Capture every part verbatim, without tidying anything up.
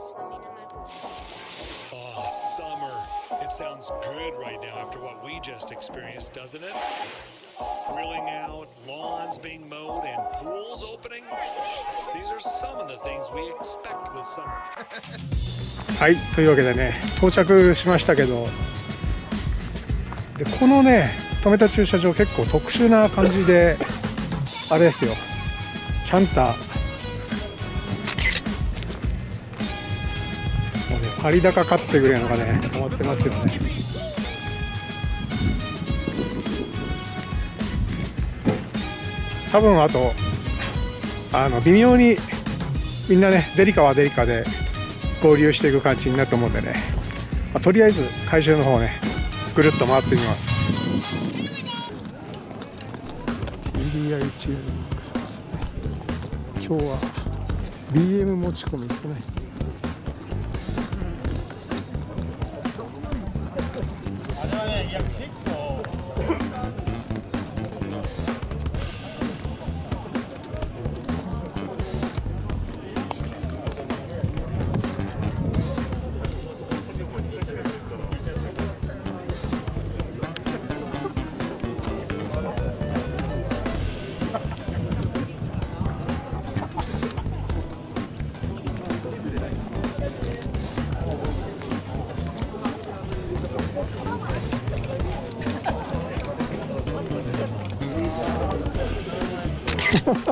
Oh, summer. It sounds good right now after what we just experienced, doesn't it? Grilling out, lawns being mowed, and pools opening. These are some of the things we expect with summer. はい、というわけでね、到着しましたけど、でこのね、止めた駐車場結構特殊な感じで、あれですよ、キャンター。もうね、パリ高かってくれるのがね、思ってますよね。多分あとあの微妙にみんなねデリカはデリカで合流していく感じになると思うんでね、まあ、とりあえず会場の方ねぐるっと回ってみます。 ティーディーアイ チューニングさんですね。今日は ビーエム 持ち込みですね。おは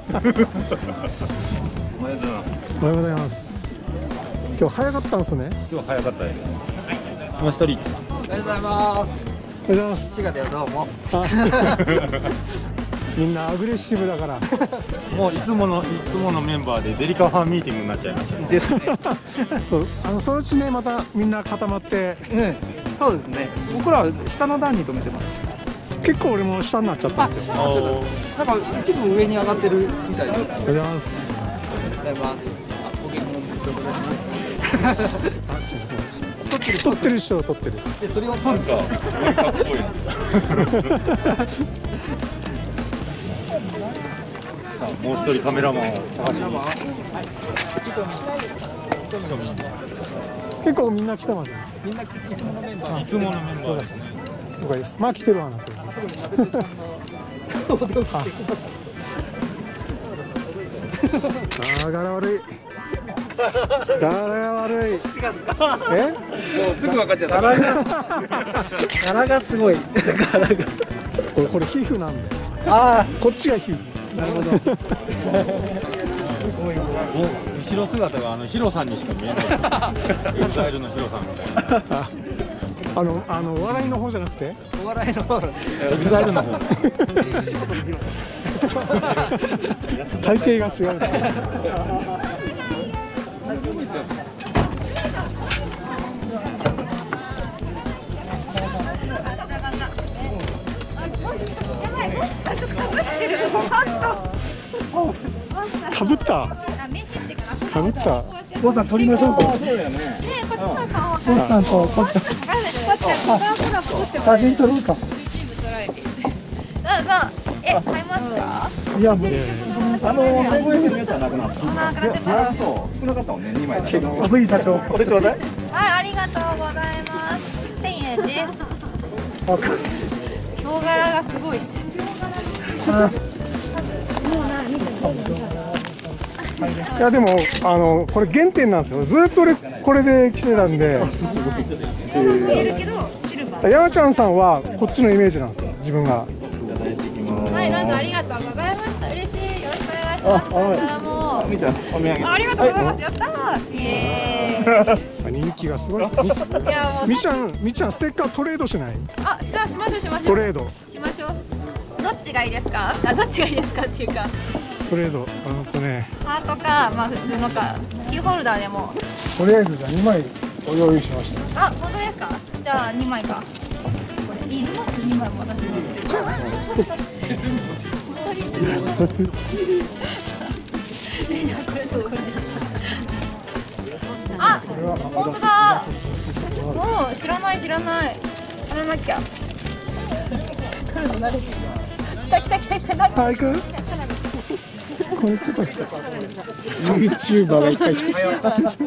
ようございます。今日早かったんですね。 今日早かったです。もう一人。おはようございます。 おはようございます。 滋賀ではどうも。 みんなアグレッシブだから。 もういつものいつものメンバーでデリカファンミーティングになっちゃいました。ですね。 そう、あのそのうちねまたみんな固まって。 うん、そうですね。僕らは下の段に止めてます。 結構俺も下になっちゃったんですよ。 なんか一部上に上がってるみたいです。 おはようございます。 おはようございます。あ、ご結婚おめでとうございます。 撮ってる撮ってる人を撮ってる。 でそれを撮るか。かっこいい。 さあもう一人カメラマンを探しに。 結構みんな来てますね。 みんないつものメンバー。 いつものメンバーですね。 了解です。まあ来てるわなと。ああ、柄悪い。柄悪い。 違うすか。 え？ もうすぐ分かっちゃった。柄が柄がすごい。柄が。 これこれ皮膚なんで。 ああ、 こっちが皮膚。 なるほど。すごい。 後ろ姿があのヒロさんにしか見えない。エグザイルのヒロさんみたいな。 あのあのお笑いの方じゃなくて。 お笑いの方。 エグザイルの方。 体型が違う。かぶった。かぶった。 ボスさん撮りましょうか。 そうだよね。ねえ、こっちの顔。 ボスさんとこっち。写真撮ろうか。 どうぞ。え、買いますか？ いやもう。 あのせんごひゃくえんのやつはなくなった。 なくなってます。 そう少なかったもんねにまいだけ。 小杉社長。 これちょうだい。 はい、ありがとうございます。千円です。唐辛がすごい。 いやでもあのこれ原点なんですよ。ずっと俺これで来てたんで。山ちゃんさんはこっちのイメージなんですよ。自分が。 はい、どうぞありがとうございました。嬉しい。よろしくお願いします。こちらも。 みたいなお土産。 ありがとうございます。やったー。イエーイ。 人気がすごいです。 いやもう。 みちゃん、みちゃんステッカートレードしない？ あ、しましましょうしましょう。 トレード。 しましょう。どっちがいいですか？あ、どっちがいいですかっていうか。 トレード、あのとね。 ハートか、まあ普通のか、キーホルダーでも。 とりあえずじゃあにまいご用意しました。 あ、本当ですか？じゃあにまいか。これいります？にまいも私持ってる。あ、本当だ。もう知らない知らない。知らなきゃ。来るの慣れてる。来た来た来た来た。 はい、行く？ これちょっと YouTuber がいっぱい来て、いっぱい来ました。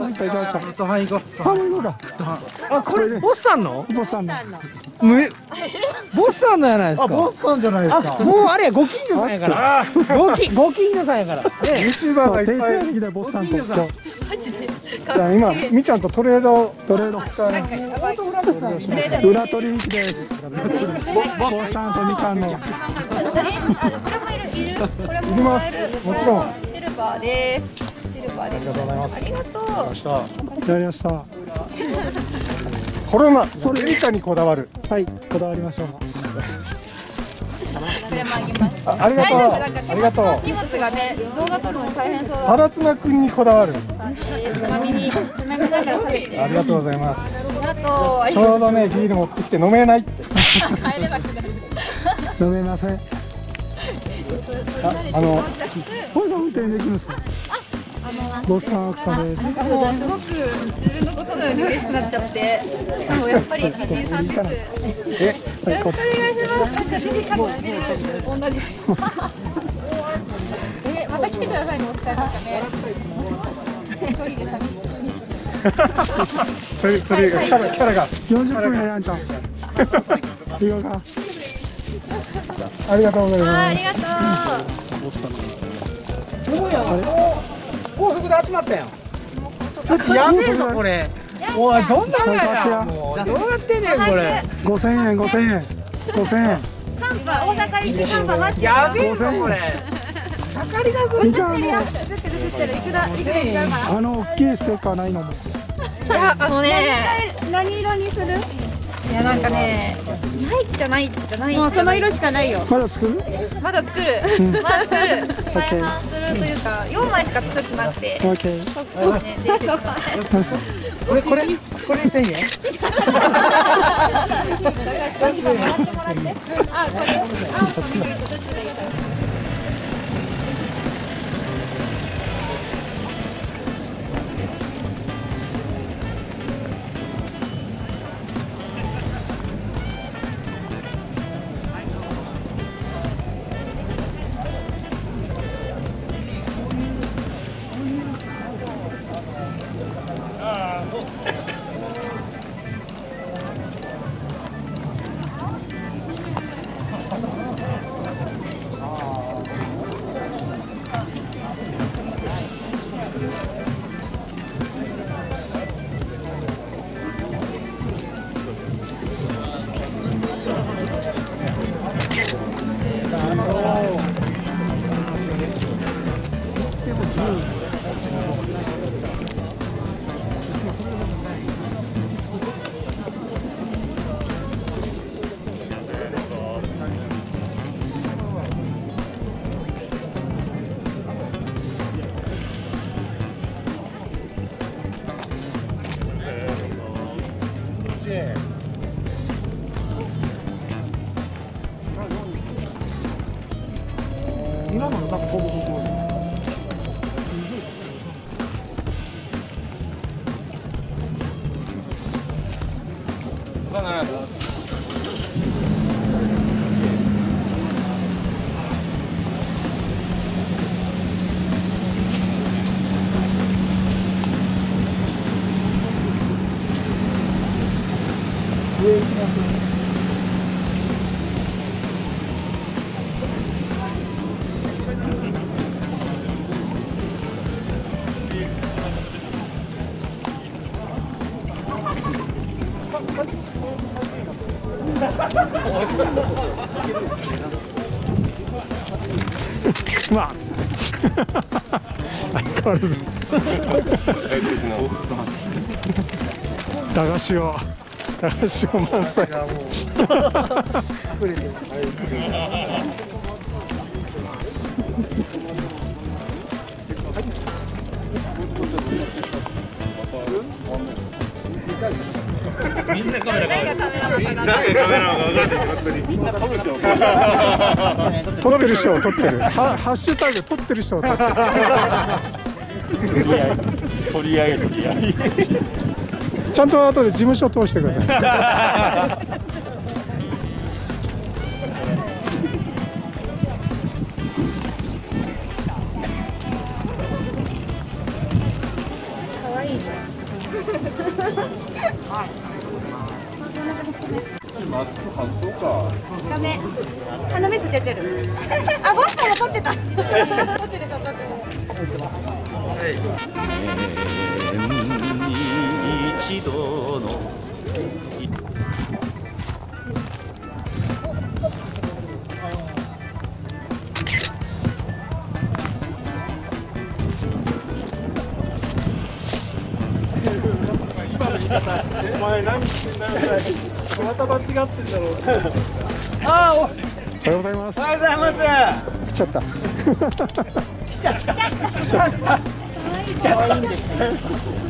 ドハン行こう。 ハム行こうか。 あ、これボスさんの？ ボスさんの。 むボスさんのやないですか。 あ、ボスさんじゃないですか。 あ、もうあれご近所さんやから。ご近ご近所さんやから。 YouTuber がいっぱい。手伝いできたボスさんと。今みちゃんとトレードトレード裏取引です。ボスさんとみちゃんの。 これもいるいる。これもいります。もちろん。 シルバーです。シルバーです。ありがとうございます。ありがとう。 やりました。これはそれエリカにこだわる。はい、こだわりましょう。 これもあげます。 ありがとう。ありがとう。 荷物がね、動画撮るの大変そう。 原綱くんにこだわる。 つまみにつまみながら食べて。 ありがとうございます。 ありがとう。 ちょうどねビール持ってきて飲めないって。 帰れなくなる。 飲めません。あ、あの、本さん運転できます。ボスさん奥さんです。 もうすごく自分のことのように嬉しくなっちゃって、しかもやっぱり美人さんです。 え、 よろしくお願いします。なんかビリカのビル同じです。え、また来てくださいね、お疲れ様ね。一人で寂しそうにして。 それそれがキャラキャラがよんじゅっぷんややんちゃん。いいよか。ありがとうございます。 ありがとう。 どうや。高速で集まったやん。ちょっとやべえぞこれ。おいどんなんや。もうどうやってんねんこれ。 五千円五千円五千円。 カンパ大阪行ってカンパ待って。 やべえぞこれ。かかりだぞ。 みちゃんもずってるずってるいくらいくらいくらかあの大きいステッカーないのも。 いやあのね何色にする？いやなんかねないじゃないじゃない。もうその色しかないよ。 まだ作る？ まだ作る。まだ作る。再販するというかよんまいしか作ってなくて。 オッケー。 そうね。 これこれこれ千円。 あこれ。 今のなんかほぼほぼ。 おはようございます。 上行きます。まあ相変わらず駄菓子を駄菓子を満載みんなカメラ誰がカメラマンかな。 誰がカメラマンか分かんないけど本当にみんな撮る人撮ってる人を撮ってるハッシュタグ撮ってる人を撮ってる取り上げ取り上げちゃんと後で事務所通してくださいいいね。 マスク外そうか。 ダメ。鼻水出てる。あ、ボストンも撮ってた。撮ってる人撮ってる。 年に一度のお前何してんだよ。また間違ってんだろう。ああ、おはようございます。 おはようございます。 来ちゃった。 来ちゃった。来ちゃった。可愛いんですね。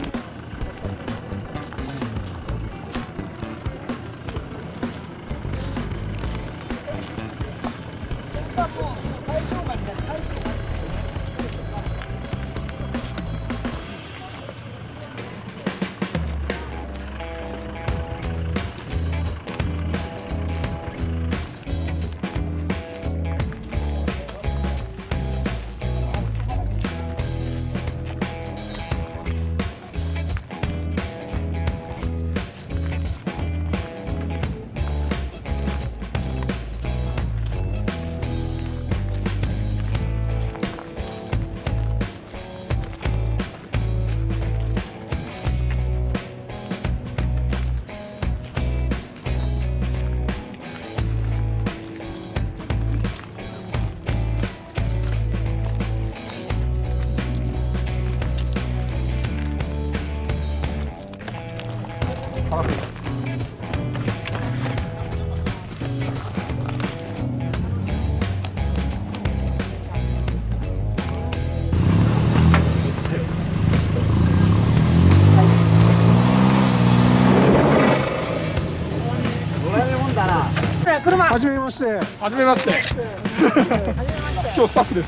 はじめまして。 はじめまして。今日スタッフです。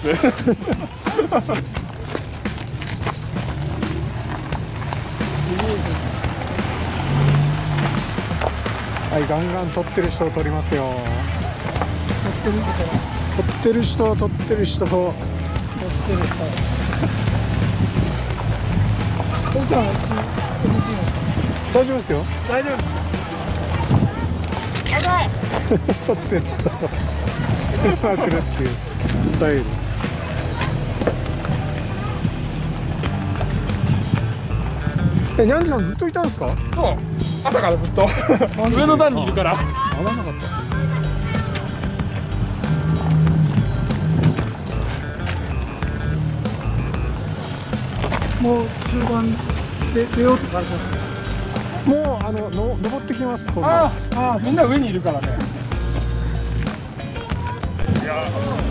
はい、ガンガン撮ってる人を撮りますよ。撮ってる人、撮ってる人、撮ってる人。奥さん、大丈夫ですよ。 大丈夫ですか。 撮ってる人、してまくるっていうスタイル。え、ニャンジさんずっといたんですか？ そう、朝からずっと上の段にいるから。 合わなかった。 もう中盤で出ようとされてます。 もうあのの登ってきます。今度。 ああ、みんな上にいるからね。いや。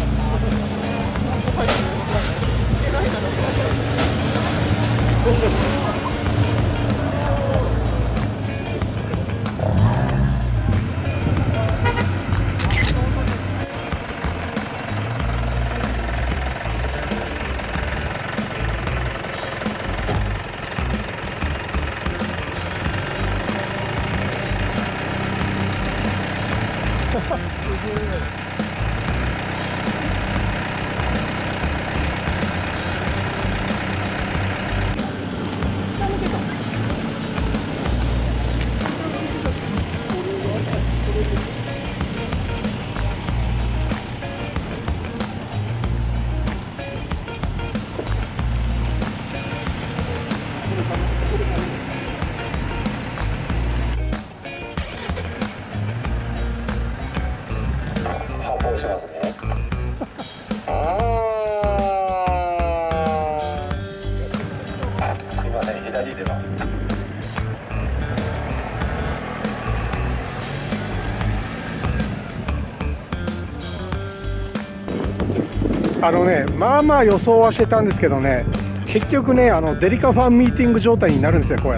あのね、まあまあ予想はしてたんですけどね、結局ね、あのデリカファンミーティング状態になるんですよ、こうやって。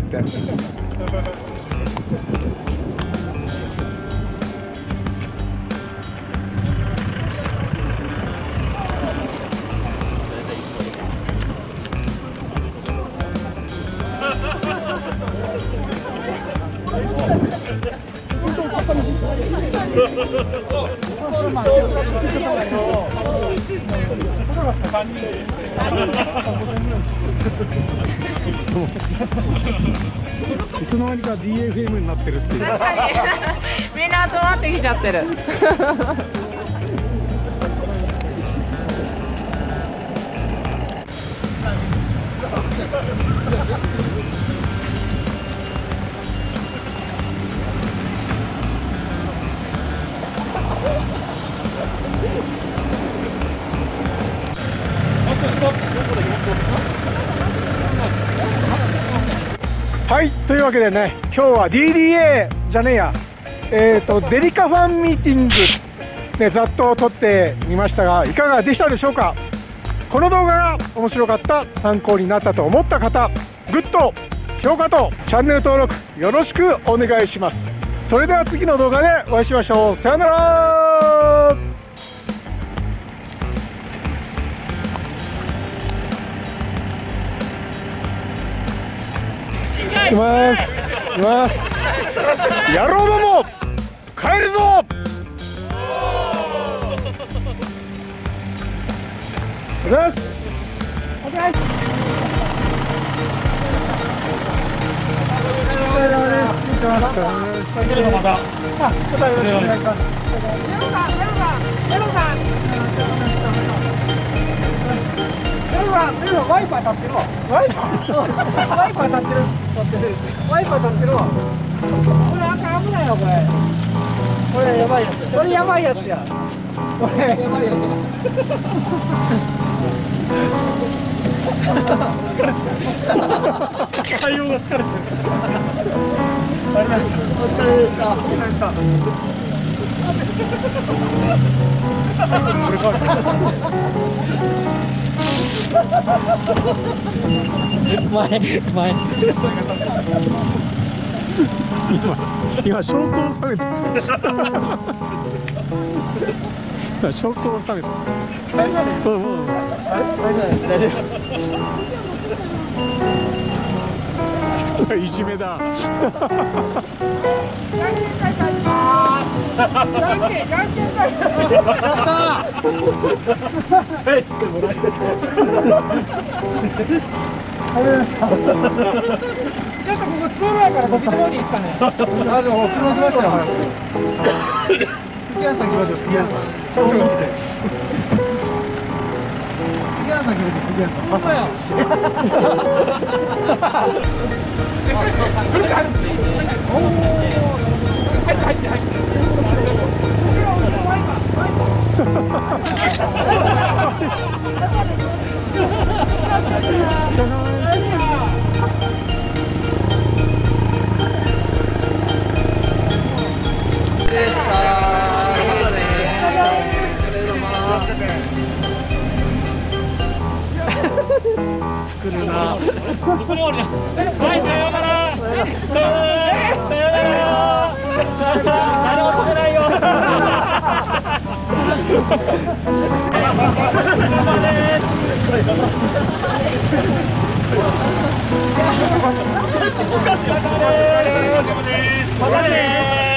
さんにんでもいつの間にか ディーエフエム になってるっていう。 みんな集まってきちゃってる。 はい、というわけでね、今日は ディーディーエー じゃねえや、えーとデリカファンミーティング、ね、ざっと撮ってみましたが、いかがでしたでしょうか。この動画が面白かった、参考になったと思った方、グッド、評価とチャンネル登録よろしくお願いします。それでは次の動画でお会いしましょう。さよなら。いきますいきます。野郎ども帰るぞ。おざいますおざいます。お疲れ様です。お疲れ様です。またあ、またよろしくお願いします。メロさん、メロさん、メロさん、メロさん、メロさん、ワイパー立ってるわ。ワイパーワイパー立ってる立ってるワイパー立ってるわ。これあかん、危ないよこれ。これやばいやつ。これやばいやつや。これやばいやつ。疲れてる。対応が疲れてる。ありがとうございました。お疲れでした。お疲れでした。これから前前今今証拠を収めた。今証拠を収めた。うんうん。大丈夫。いじめだ。ちょっとここ通路やからこっちの方に行くかね。あ、でも車来ましたよ。杉谷さん来ましょう。杉谷さん。社長が来て。杉谷さん来ましょう。杉谷さん。ほんまや。入って入って入って。作るな。はい、さようなら。さようなら。誰も止めないよ。またね。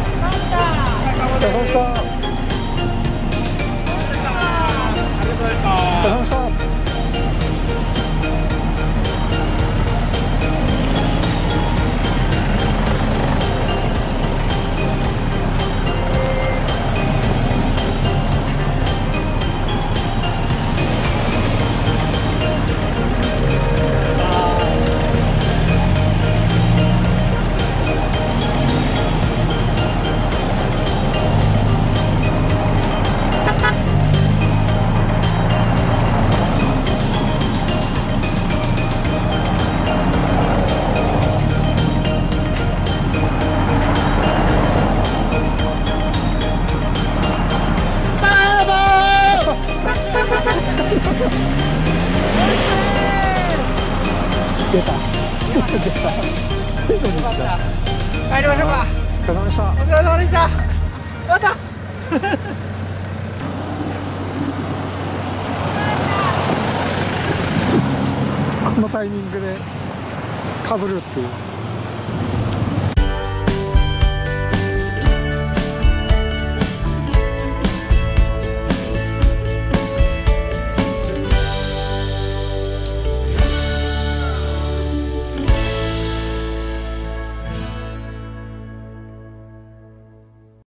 お疲れ様でした。お疲れ様でした。出た。出た。最後に来た。 帰りましょうか。 お疲れ様でした。 お疲れ様でした。また。 このタイミングで被るっていう。